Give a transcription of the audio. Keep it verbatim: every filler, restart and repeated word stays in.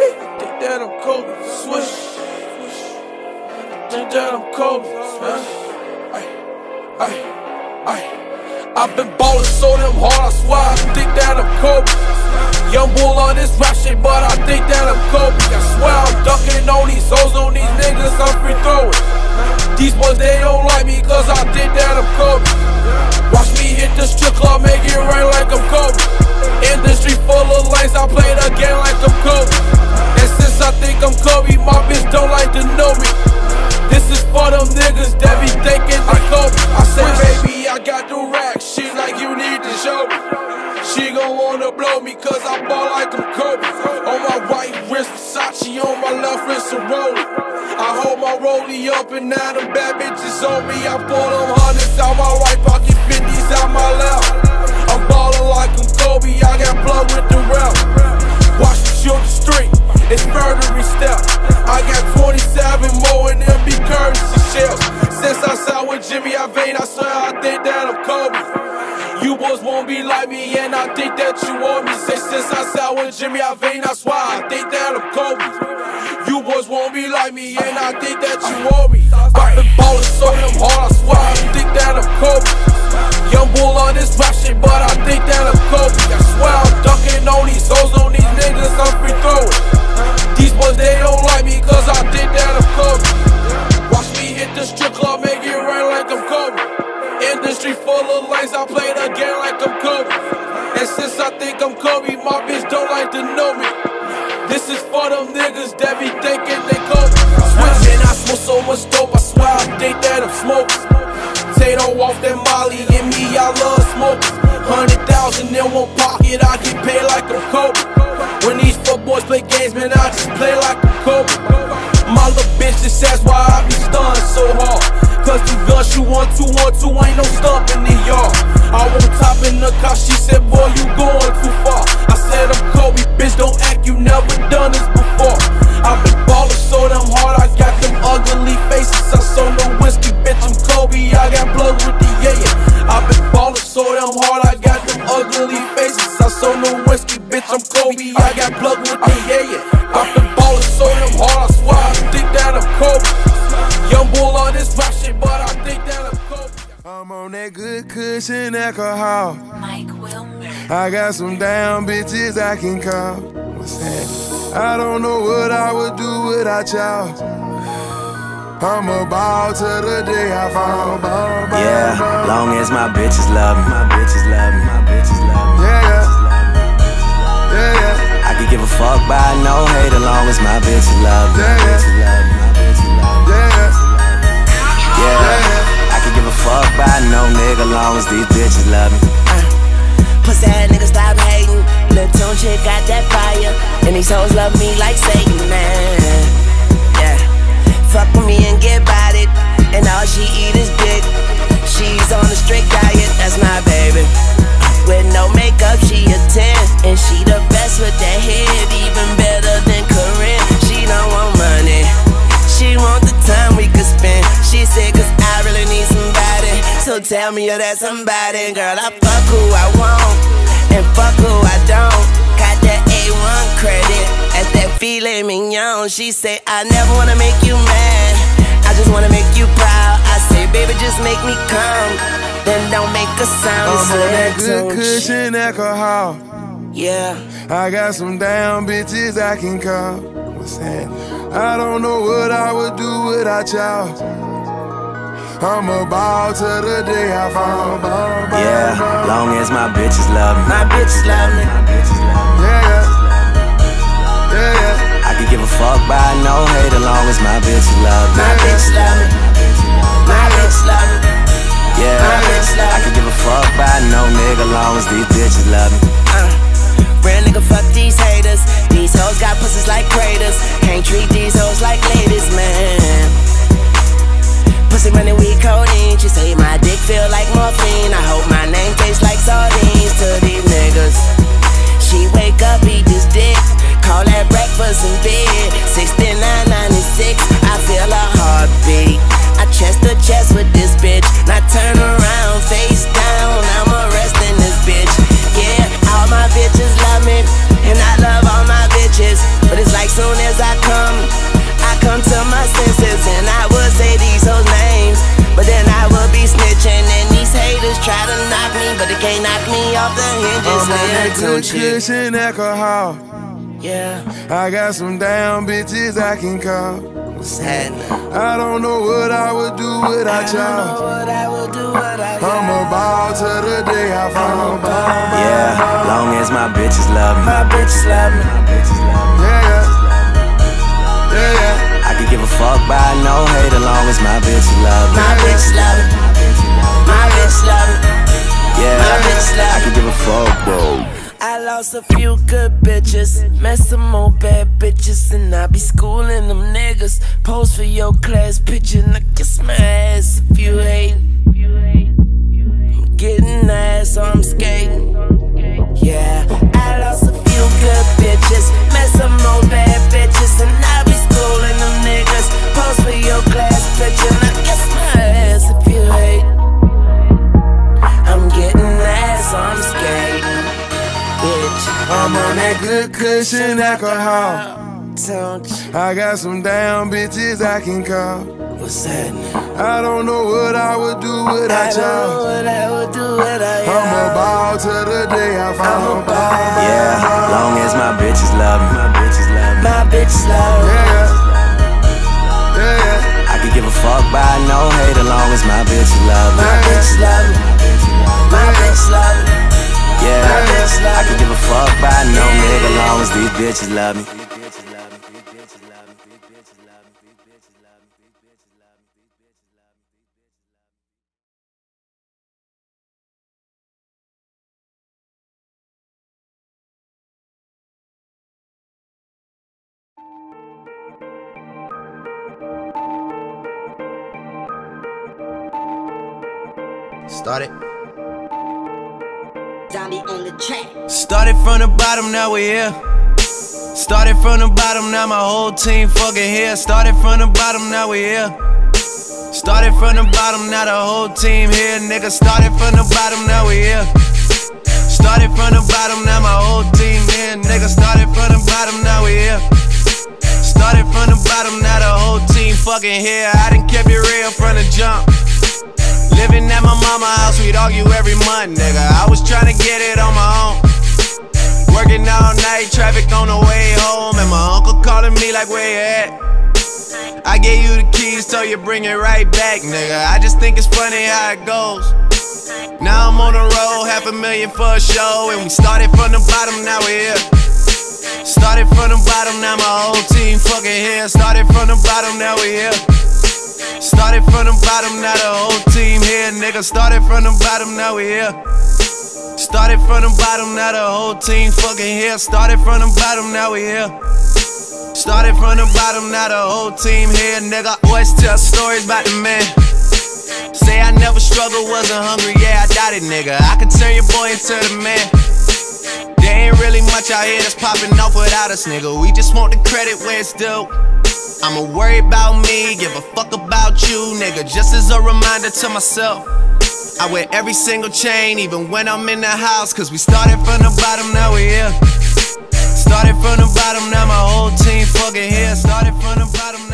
Think that I'm Kobe, swish. Think that I'm Kobe, man. Ay, ay, ay. I've been ballin' so damn hard, I swear I think that I'm Kobe. Young bull on this rap shit, but I think that I'm Kobe. I swear I'm ducking on these hoes, on these niggas, I'm free throwing. These boys, they don't like me, cause I think that I'm Kobe. Watch me hit the strip club, make it rain like I'm Kobe. Industry full of lanes, I play the game like I'm Kobe. And since I think I'm Kobe, my bitch don't like to know me. This is for them niggas that be thinking they Kobe. I say, baby, I got the rack. She like, you need to show me. She gon' wanna blow me cause I ball like I'm Kobe. On my right wrist, Versace, on my left wrist, a Rollie. I hold my rollie up and now them bad bitches on me. I pull them hundreds out my right pocket, fifties out my left. I'm ballin' like I'm Kobe, I got blood with the rep. Watch me shoot the street, it's murdery step. I got twenty-seven more and them be currency shells. Since I signed with Jimmy, I vain, I swear I think that I'm Kobe. You boys won't be like me and I think that you want me. Say since I signed with Jimmy, I vain, I swear I think that I'm Kobe. You boys won't be like me and I think that you want me. I've been ballin' so damn hard, I swear I think that I'm Kobe. Young bull on this rap shit, but I think that I'm Kobe. I swear I'm ducking on these hoes, on these niggas, I'm free throwing. These boys, they don't like me cause I think that I'm Kobe. Watch me hit the strip club, make it rain like I'm Kobe. Industry full of lanes, I play the game like I'm Kobe. And since I think I'm Kobe, my bitch don't like to know me. This is for them niggas that be thinking they Kobe. Switchin', I smoke so much dope, I swear I think that I'm smoking. Tato off that Molly, and me, I love smoking. Hundred thousand in one pocket, I get paid like I'm Kobe. When these fuck boys play games, man, I just play like I'm Kobe. My little bitch just says why I be stunning so hard. Cause you gun shoot one, two, one, two, ain't no stump in the yard. I won't top in the car, she said, boy, you going too far. I said, I'm Kobe, bitch, don't act, you never done this before. I've been ballin' so damn hard, I got them ugly faces. I sold no whiskey, bitch, I'm Kobe, I got blood with the yeah. I've been ballin' so damn hard, I got them ugly faces. I sold no whiskey, bitch, I'm Kobe, I got blood with the yeah. I've been ballin' so damn hard, I swear I think that I'm Kobe. Young bull on this rap shit, but I think that I'm Kobe. I'm on that good cushion alcohol. Mike Wilmer. I got some damn bitches I can call. What's that? I don't know what I would do without y'all. I'm a ball till the day I fall. Ball, ball, yeah, ball. Long as my bitches love me, my bitches love me, my bitches love me. Yeah, yeah, yeah, yeah. I could give a fuck by no hate as long as my bitches love me, yeah, my bitches yeah. love me, my bitches love me. Yeah, yeah, yeah. I could give a fuck by no nigga long as these bitches love me. Uh, pussy ass nigga stop hating. Lil' Tune chick got that fire, and these hoes love me like Satan, man. Yeah, fuck with me and get about it, and all she eat is dick. She's on a strict diet, that's my baby. With no makeup, she a ten, and she the best with that head, even better than Corinne. She don't want money, she want the time we could spend. She said, cause I really need somebody, so tell me you're that somebody. Girl, I fuck who I want, and fuck who I don't. Got that A one credit, as that filet mignon. She say, I never wanna make you mad, I just wanna make you proud. I say, baby, just make me come, then don't make a sound. I'm on that good cushion alcohol. Yeah, I got some damn bitches I can call. What's that? I don't know what I would do without y'all. I'm a ball till the day I fall. Ball, ball, yeah, ball. Long as my bitches love me, my bitches love me, my bitches love me. Yeah, yeah, yeah, yeah. I could give a fuck by no hate as long as my bitches love me, my bitches love me, my bitches love me. Yeah, my bitches love me. I could give a fuck by no nigga long as these bitches love me. Uh, real nigga, fuck these haters. These hoes got pussies like craters. Can't treat these hoes like ladies, man. Pussy money, we codeine. She say my dick feel like morphine. I hope my name tastes like sardines to these niggas. She wake up, eat this dick, call that breakfast in bed. Sixty-nine ninety-six, I feel a heartbeat. I chest to chest with this bitch. Now turn around, face down, I'm arresting this bitch. Yeah, all my bitches love me, and I love all my bitches, but it's like some may knock me off the hinges. I'm on that Little good chick. cushion alcohol. Yeah, I got some damn bitches I can call. what's happening? I don't know what I would do without I don't know y'all. what I would do without I'm a ball till the day I fall. Yeah, long as my bitches love me. My bitches love me. Yeah, yeah. Yeah, yeah. I could give a fuck by no hate as long as my bitches love me. My bitches love me. My bitches love me. Yeah, My bitches love I me. could give a fuck, bro. I lost a few good bitches, met some more bad bitches, and I be schooling them niggas. Pose for your class picture, and I kiss my ass if you hate. I'm getting ass, so I'm skating. Yeah, I lost a few good bitches, met some more bad bitches, and I be schooling them niggas. Pose for your class picture, and I kiss my ass if you hate. I'm getting ass, so I'm skating. I'm on that good cushion alcohol. I got some damn bitches I can call. What's happening? I don't know what I would do without I don't know y'all. what I would do without y'all. I'm a ball till the day I fall. Yeah, long as my bitches love me. My bitches love me. My bitches love me. Yeah, yeah. Yeah, yeah. I could give a fuck by no hate as long as my bitches love me. My bitches love me. My bitches love me. Yeah, I could give a fuck by no nigga long as these bitches love me. Started. Zombie on the track. Started from the bottom, now we here. Started from the bottom, now my whole team fucking here. Started from the bottom, now we here. Started from the bottom, now the whole team here. Nigga, started from the bottom, now we here. Started from the bottom, now my whole team here. Nigga, started from the bottom, now we here. Started from the bottom, now the whole team fucking here. I done kept it real from the jump. Living at my mama's house, we'd argue every month, nigga. I was tryna get it on my own. Working all night, traffic on the way home, and my uncle calling me like, where you at? I gave you the keys, told you bring it right back, nigga. I just think it's funny how it goes. Now I'm on the road, half a million for a show, and we started from the bottom, now we here. Started from the bottom, now my whole team fucking here. Started from the bottom, now we here. Started from the bottom, now the whole team here, nigga. Started from the bottom, now we here. Started from the bottom, now the whole team fucking here. Started from the bottom, now we here. Started from the bottom, now the whole team here, nigga. Always tell stories about the man. Say I never struggled, wasn't hungry, yeah, I doubt it, nigga. I could turn your boy into the man. There ain't really much out here that's popping off without us, nigga. We just want the credit where it's due. I'ma worry about me, give a fuck about you, nigga. Just as a reminder to myself, I wear every single chain, even when I'm in the house. Cause we started from the bottom, now we here. Started from the bottom, now my whole team fucking here. Started from the bottom.